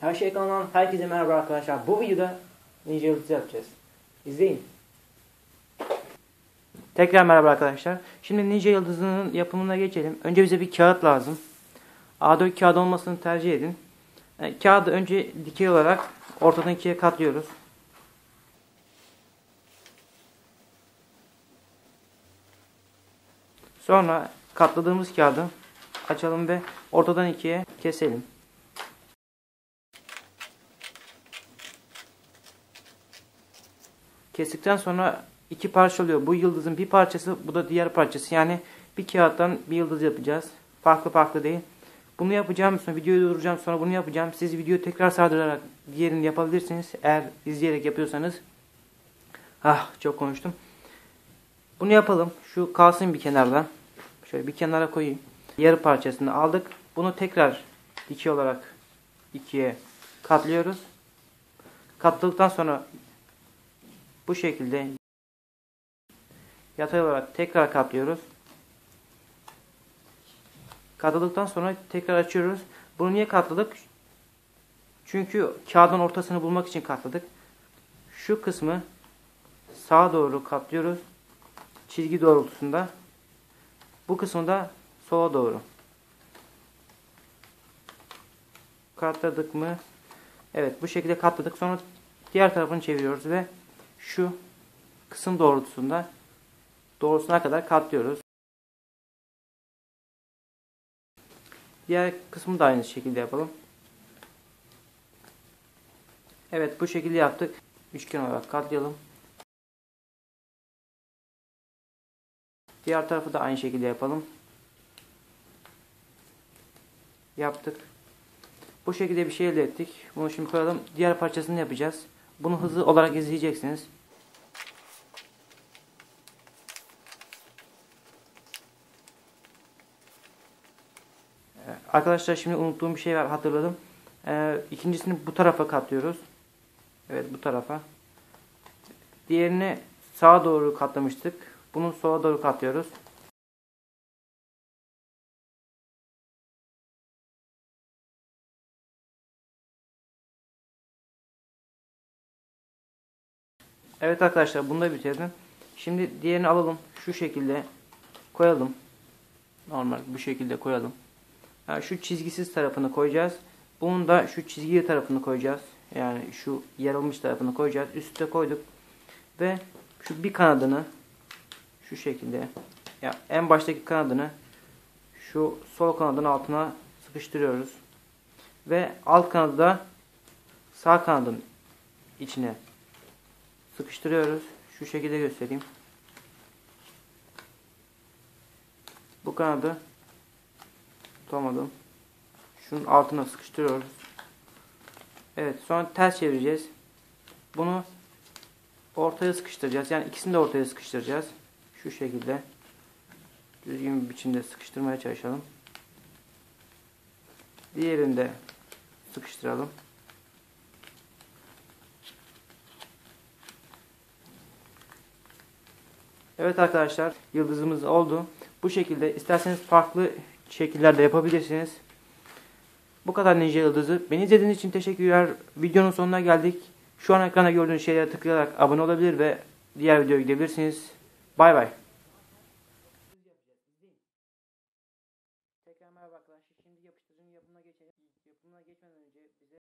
Her şey kanalından herkese merhaba arkadaşlar. Bu videoda ninja yıldızı yapacağız. İzleyin. Tekrar merhaba arkadaşlar. Şimdi ninja yıldızının yapımına geçelim. Önce bize bir kağıt lazım. A4 kağıt olmasını tercih edin. Kağıdı önce dikey olarak ortadan ikiye katlıyoruz. Sonra katladığımız kağıdı açalım ve ortadan ikiye keselim. Kestikten sonra iki parça oluyor. Bu yıldızın bir parçası, bu da diğer parçası. Yani bir kağıttan bir yıldız yapacağız. Farklı farklı değil. Bunu yapacağım, sonra videoyu durduracağım, sonra bunu yapacağım. Siz videoyu tekrar sardırarak diğerini yapabilirsiniz. Eğer izleyerek yapıyorsanız. Çok konuştum. Bunu yapalım. Şu kalsın bir kenarda. Şöyle bir kenara koyayım. Yarı parçasını aldık. Bunu tekrar dikey olarak ikiye katlıyoruz. Katladıktan sonra bu şekilde yatay olarak tekrar katlıyoruz. Katladıktan sonra tekrar açıyoruz. Bunu niye katladık? Çünkü kağıdın ortasını bulmak için katladık. Şu kısmı sağa doğru katlıyoruz. Çizgi doğrultusunda. Bu kısmı da sola doğru. Katladık mı? Evet, bu şekilde katladık. Sonra diğer tarafını çeviriyoruz ve şu kısım doğrusuna kadar katlıyoruz. Diğer kısmı da aynı şekilde yapalım. Evet, bu şekilde yaptık. Üçgen olarak katlayalım. Diğer tarafı da aynı şekilde yapalım. Yaptık. Bu şekilde bir şey elde ettik. Bunu şimdi koyalım. Diğer parçasını yapacağız. Bunu hızlı olarak izleyeceksiniz. Arkadaşlar, şimdi unuttuğum bir şey var, hatırladım. İkincisini bu tarafa katlıyoruz. Evet, bu tarafa. Diğerini sağa doğru katlamıştık. Bunu sola doğru katlıyoruz. Evet arkadaşlar, bunu da bitirdim. Şimdi diğerini alalım. Şu şekilde koyalım. Normal bu şekilde koyalım. Yani şu çizgisiz tarafını koyacağız. Bunun da şu çizgili tarafını koyacağız. Yani şu yarılmış tarafını koyacağız. Üste koyduk. Ve şu bir kanadını şu şekilde, ya en baştaki kanadını şu sol kanadın altına sıkıştırıyoruz. Ve alt kanadı da sağ kanadın içine sıkıştırıyoruz. Şu şekilde göstereyim. Bu kanadı tutamadım. Şunun altına sıkıştırıyoruz. Evet, sonra ters çevireceğiz. Bunu ortaya sıkıştıracağız. Yani ikisini de ortaya sıkıştıracağız. Şu şekilde düzgün bir biçimde sıkıştırmaya çalışalım. Diğerini de sıkıştıralım. Evet arkadaşlar, yıldızımız oldu. Bu şekilde isterseniz farklı şekillerde yapabilirsiniz. Bu kadar ninja yıldızı. Beni izlediğiniz için teşekkürler. Videonun sonuna geldik. Şu an ekranda gördüğünüz şeylere tıklayarak abone olabilir ve diğer videoya gidebilirsiniz. Bay bay. Tekrar merhaba arkadaşlar. Şimdi yapıştırıcının yapımına geçelim. Yapımına geçmeden önce bize